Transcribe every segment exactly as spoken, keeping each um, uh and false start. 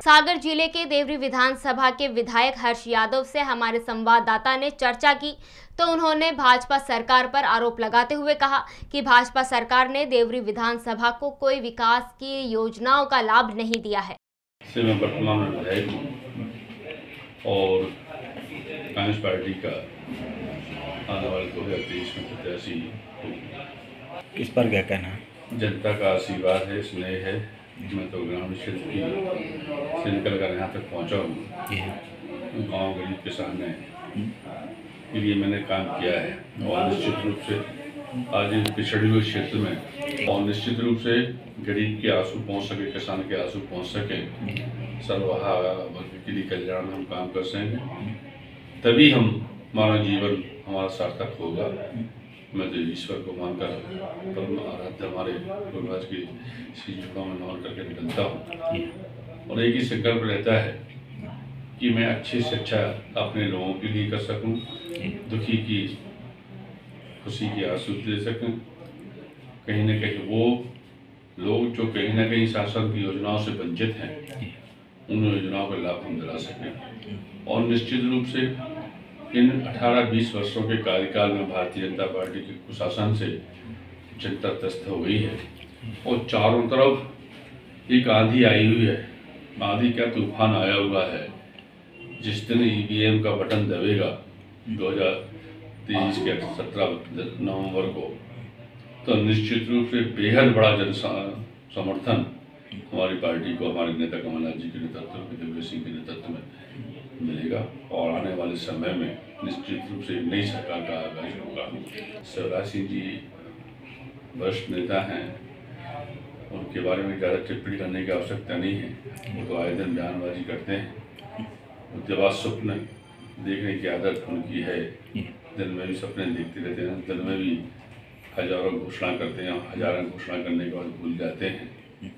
सागर जिले के देवरी विधानसभा के विधायक हर्ष यादव से हमारे संवाददाता ने चर्चा की तो उन्होंने भाजपा सरकार पर आरोप लगाते हुए कहा कि भाजपा सरकार ने देवरी विधानसभा को कोई विकास की योजनाओं का लाभ नहीं दिया है। से मैं वर्तमान में विधायक हूँ और कांग्रेस पार्टी का आने वाले दो हजार तेईस में प्रत्याशी हूँ। इस पर क्या कहना है? जनता का आशीर्वाद है, स्नेह है। मैं तो ग्रामीण क्षेत्र की से निकल कर यहाँ तक पहुँचा हूँ। गाँव गरीब किसान के लिए मैंने काम किया है और निश्चित रूप से आज इस पिछड़े हुए क्षेत्र में और निश्चित रूप से गरीब के आंसू पहुँच सके, किसान के आंसू पहुँच सके, सर्वहा वर्ग के लिए कल्याण में हम काम कर सकेंगे, तभी हम हमारा जीवन हमारा सार्थक होगा। मैं तो ईश्वर को मानकर परम आराध्य हमारे गुरुराज की श्री झुकाव में नमन करके निकलता हूँ और एक ही संकल्प रहता है कि मैं अच्छे से अच्छा अपने लोगों के लिए कर सकूं, दुखी की खुशी की आंसू दे सकूं। कहीं ना कहीं वो लोग जो कहीं ना कहीं शासन की योजनाओं से वंचित हैं, उन योजनाओं का लाभ हम दिला सकें। और निश्चित रूप से इन अठारह बीस वर्षों के कार्यकाल में भारतीय जनता पार्टी के कुशासन से जनता त्रस्त हो गई है और चारों तरफ एक आंधी आई हुई है। आंधी क्या तूफान आया हुआ है। जिस दिन ईवीएम का बटन दबेगा दो हजार तेईस के सत्रह नवंबर को, तो निश्चित रूप से बेहद बड़ा जन समर्थन हमारी पार्टी को हमारे नेता कमलनाथ जी के नेतृत्व में, देवेंद्र सिंह के नेतृत्व में मिलेगा और आने वाले समय में निश्चित रूप से नई सरकार का आगाज होगा। शिवराज सिंह जी वरिष्ठ नेता हैं, उनके बारे में ज़्यादा टिप्पणी करने की आवश्यकता नहीं है। वो तो आए दिन बयानबाजी करते हैं। उद्यवास स्वप्न देखने की आदत उनकी है, दिन में भी सपने देखते रहते हैं, दिन में भी हजारों घोषणा करते हैं, हजारों घोषणा करने के बाद भूल जाते हैं।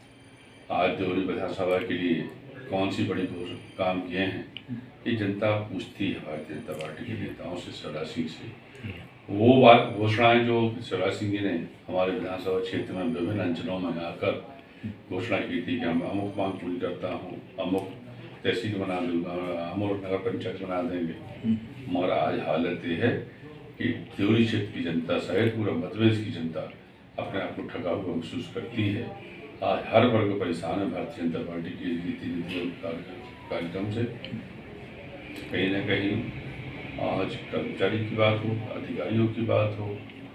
आज देवरी विधानसभा के लिए कौन सी बड़ी काम किए हैं कि जनता पूछती है भारतीय जनता पार्टी के नेताओं से, शिवराज सिंह से। वो बात घोषणाएं जो शिवराज सिंह जी ने हमारे विधानसभा क्षेत्र में विभिन्न अंचलों में आकर घोषणा की थी कि हम अमुक मांग पूरी करता हूँ, अमुक तहसील बना दूंगा, अमुक नगर पंचायत बना देंगे, मगर आज हालत ये है कि देवरी क्षेत्र की जनता सहित पूरा मध्य प्रदेश की जनता अपने आप को ठगा हुआ महसूस करती है। आज हर वर्ग परेशान है भारतीय जनता पार्टी की नीति नीतियों कार्यक्रम से। कहीं ना कहीं आज कर्मचारी की बात हो, अधिकारियों की बात हो,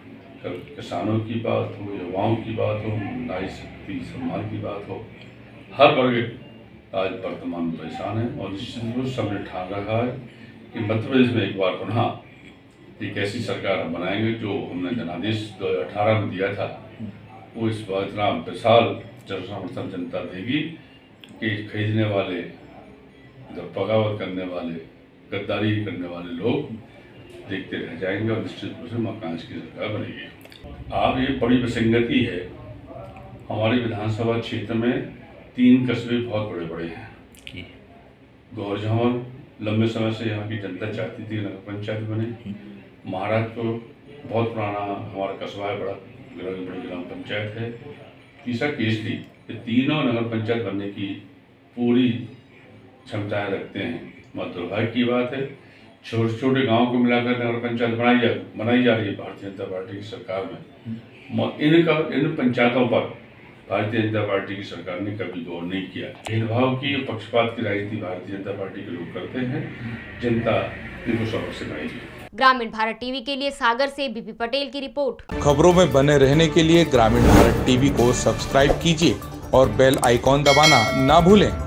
किसानों की बात हो, युवाओं की बात हो, नारी शक्ति सम्मान की बात हो, हर वर्ग आज वर्तमान में परेशान है और निश्चित रूप से हमने ठान रखा है कि मध्य प्रदेश में एक बार पुनः एक ऐसी सरकार हम बनाएंगे जो हमने जनादेश दो हजार अठारह में दिया था। वो इस बार इतना विशाल जन समर्थन जनता देगी कि खरीदने वाले, बगावत करने वाले, गद्दारी करने वाले लोग देखते रह जाएंगे और निश्चित रूप से मकान की सरकार बनेगी। अब ये बड़ी विसंगति है, हमारे विधानसभा क्षेत्र में तीन कस्बे बहुत बड़े बड़े हैं। गौरझावर लंबे समय से यहाँ की जनता चाहती थी नगर पंचायत बने। महाराज को बहुत पुराना हमारा कस्बा है, बड़ा बड़ी ग्राम पंचायत है। तीसरा केसरी, ये तीनों नगर पंचायत बनने की पूरी क्षमताएं रखते हैं। मगर दुर्भाग्य की बात है, छोटे छोटे गांव को मिलाकर नगर पंचायत बनाई जा बनाई जा रही है भारतीय जनता पार्टी की सरकार में। इनका इन पंचायतों पर भारतीय जनता पार्टी की सरकार ने कभी गौर नहीं किया। भेदभाव की, पक्षपात की राजनीति भारतीय जनता पार्टी के लोग करते हैं। जनता इनको सबक सिखाएगी। ग्रामीण भारत टीवी के लिए सागर से बीपी पटेल की रिपोर्ट। खबरों में बने रहने के लिए ग्रामीण भारत टीवी को सब्सक्राइब कीजिए और बेल आइकॉन दबाना ना भूलें।